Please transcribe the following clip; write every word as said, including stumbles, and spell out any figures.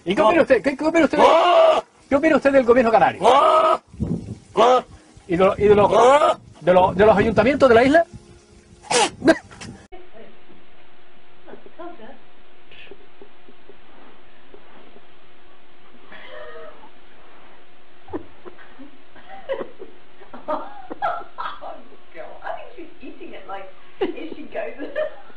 ¿Y qué opina usted? ¿Qué, qué opina usted? ¿Qué opina usted del gobierno canario? ¿Y de, lo- y de, los, de, los, de los ayuntamientos de la isla? Oh, God. I think she's eating it like, if she goes.